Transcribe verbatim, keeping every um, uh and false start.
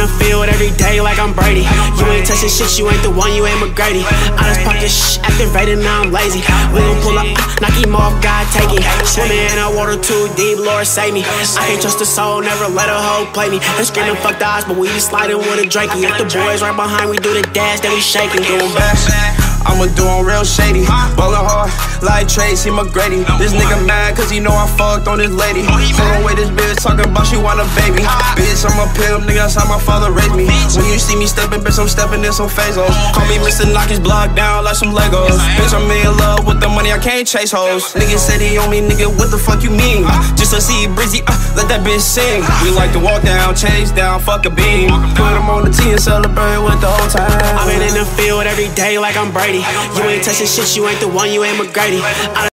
the field every day like I'm Brady. You ain't touching shit, you ain't the one, you ain't McGrady. I just pop this shh, activated, now I'm lazy. We gon' pull up, knock him off, God take it. Swimming in the water too deep, Lord save me. I can't trust a soul, never let a hoe play me. They screaming fuck the odds, but we be sliding with a Drakey. If the boys right behind, we do the dash, then we shaking. Doing best, I'ma do on real shady. Ballin' hard like Tracy McGrady. This nigga mad cause he know I fucked on this lady. Pulling away this bitch talking about she want a baby. Bitch, I'm a pimp, nigga, that's how my father raised me. When you see me stepping, bitch, I'm stepping in some phasos. Call me Mister Knock his block down like some Legos. Bitch, I'm in love with the money, I can't chase hoes. Nigga said he on me, nigga, what the fuck you mean? Just to see breezy, uh, let that bitch sing. We like to walk down, chase down, fuck a beam. Put him on the tee and celebrate with the whole time. I've been in the field every day like I'm Brady. You ain't touching shit, you ain't the one, you ain't McGrady. I